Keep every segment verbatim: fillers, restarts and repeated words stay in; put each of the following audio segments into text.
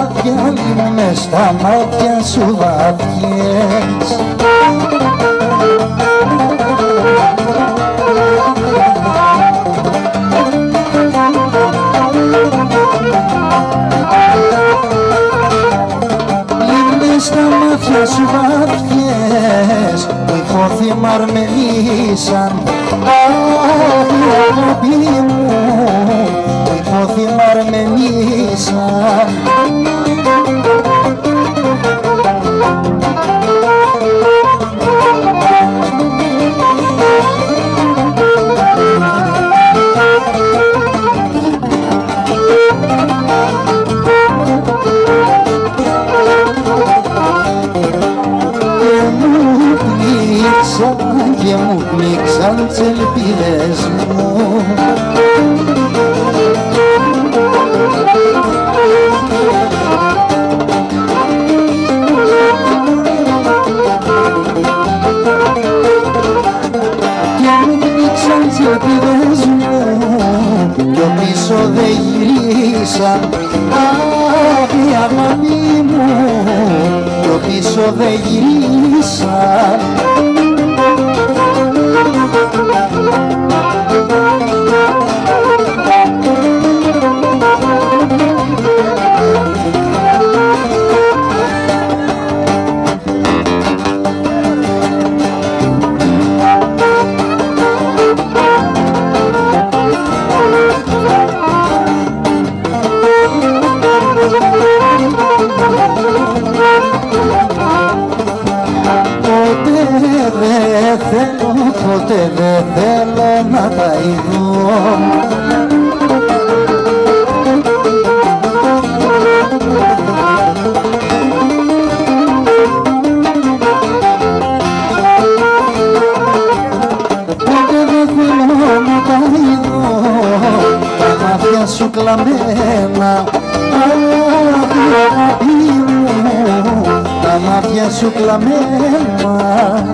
βράδια μες στα μάτια σου βαθιές. Μες στα μάτια σου βαθιές που υπόθυμα αρμενήσαν. Αχ, η αγάπη μου που υπόθυμα αρμενήσαν. Και μου πνίξαν τις ελπίδες μου. Και μου πνίξαν τις ελπίδες μου κι πίσω δεν γυρίσαν. Αχ, η αγάπη μου κι πίσω δεν γυρίσαν. Ποτέ δεν θέλω να τα ειδώ. Ποτέ δεν θέλω να τα ειδώ, τα μάτια σου κλαμμένα. Αχ, η αγάπη μου, τα μάτια σου κλαμμένα.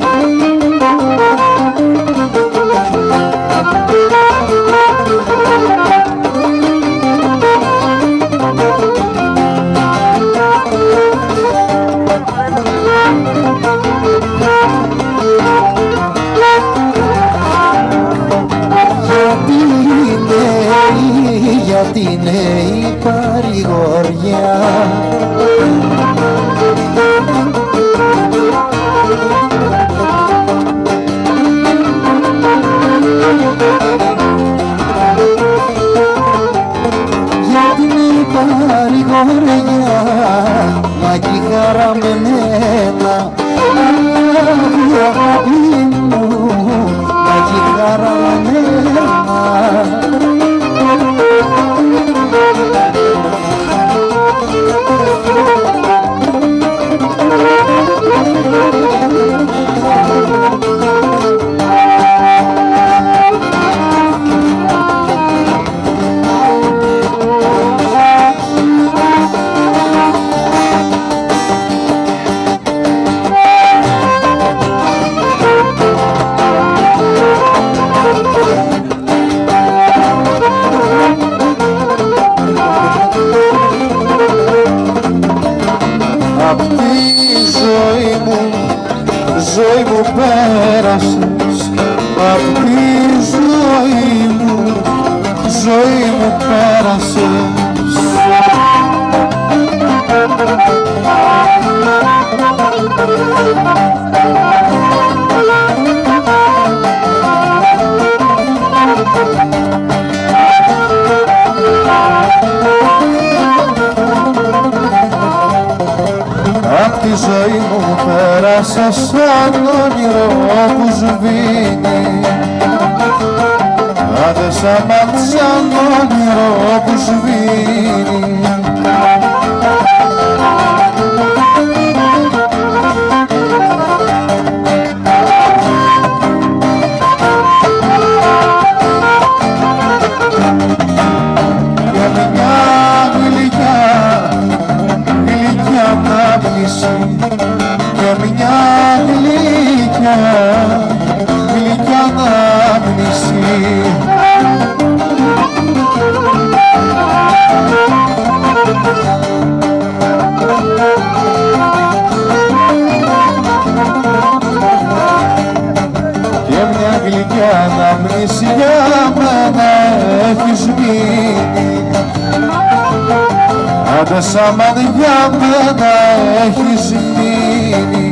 Γιατί είναι η παρηγοριά. Γιατί είναι η παρηγοριά, μα κι η χαρά με μένα. Αχ, η αγάπη μου, μα κι η χαρά με μένα. Ζωή μου πέρασες, απ' τη ζωή μου, ζωή μου πέρασες. Απ' τη ζωή μου πέρασα σαν όνειρο που σβήνει. Άντε σαν μάτ' σαν όνειρο που σβήνει. Για μια γλυκιά, γλυκιά ανάπτυξη, για μια γλυκιά, γλυκιά ανάμνηση. άντε σαμάν για μένα έχεις μείνει.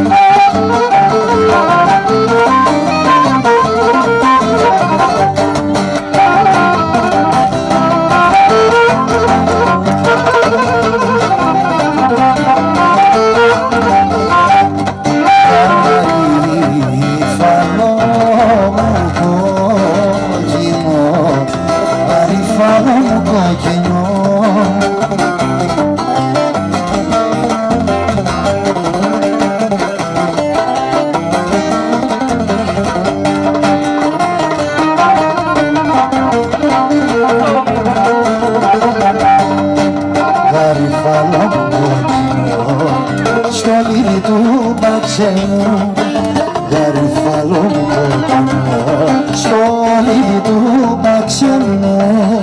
Γαριφάλο μου κόκκινο στο λίδι του μαξενού.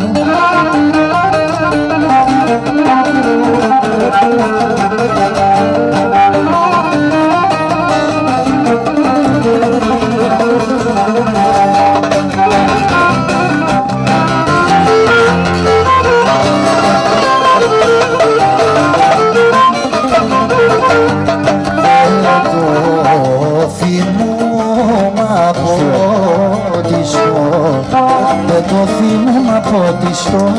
Δεν το θυμούμαι ποτιστώ.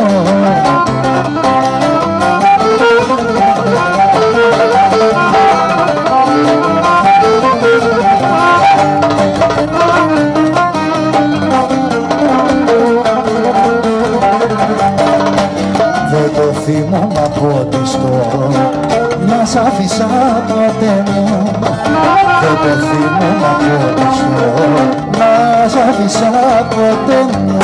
Δεν το θυμούμαι ποτιστώ. Να σ' άφησα ποτέ μου. Δεν το θυμούμαι ποτιστώ. Να σ' άφησα ποτέ μου.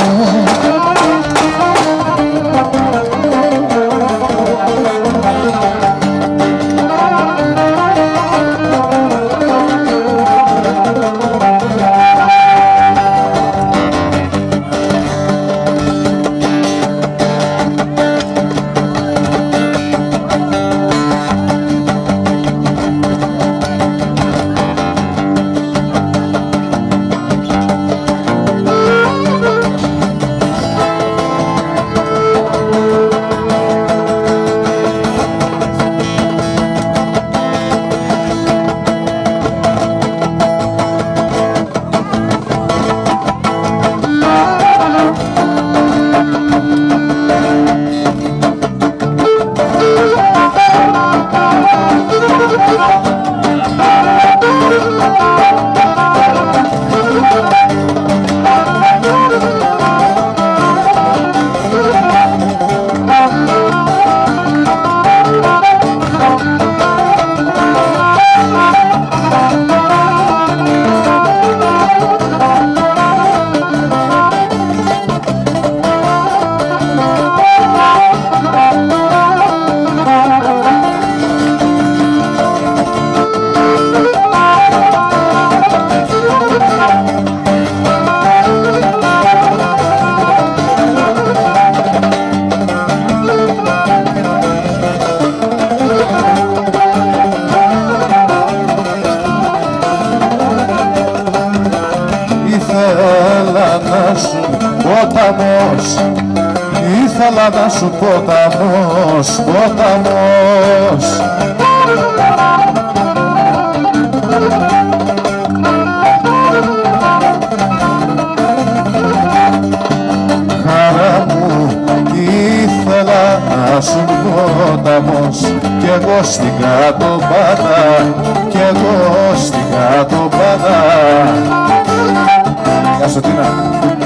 Ποταμός, ήθελα να σου ποταμός, ποταμός. Χαρά μου, ήθελα να σου ποταμός, κι εγώ στην κάτω πάντα, κι εγώ στην κάτω πάντα. Γεια σου Τίνα.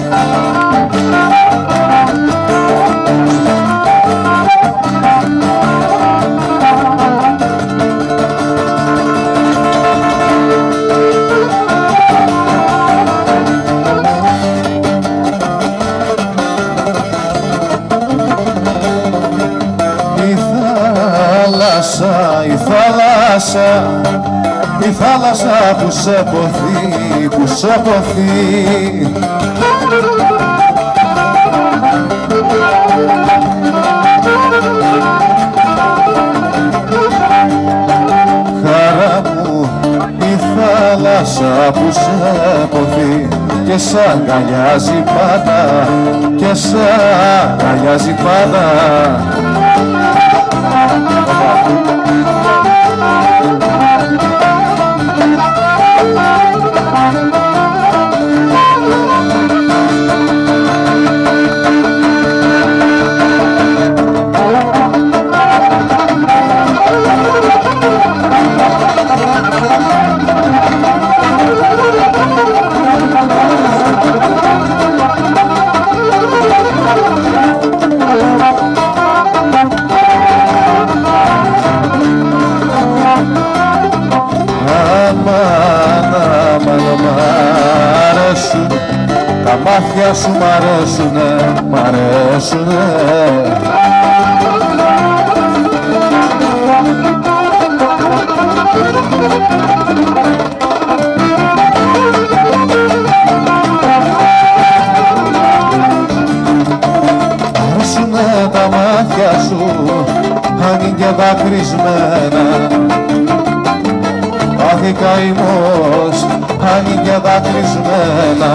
Η θάλασσα, η θάλασσα που σε ποθεί, που σε ποθεί. Χαρά μου, η θάλασσα που σε ποθεί και σ' αγκαλιάζει πάντα, και σ' αγκαλιάζει πάντα. μάτια σου μ' αρέσουνε, μ' αρέσουνε. Αρέσουνε τα μάτια σου, αν είναι και δακρυσμένα. Αχ, η καημός, αν είναι και δακρυσμένα.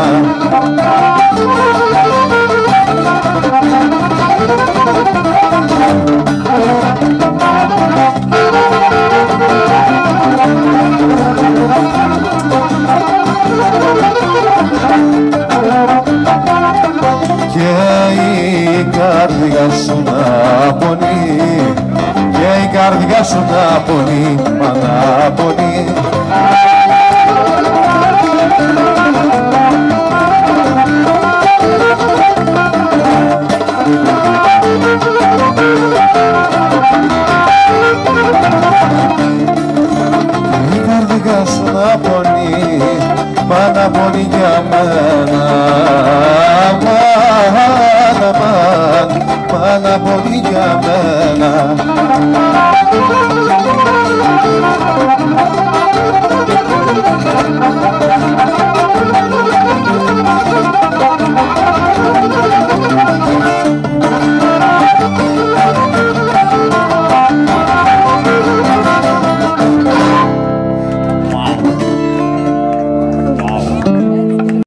Και η καρδιά σου να πονεί, και η καρδιά σου να πονεί, μα να πονεί. Η καρδιά σου να πονεί, μα να πονεί για μένα. Μα να πονεί για μένα.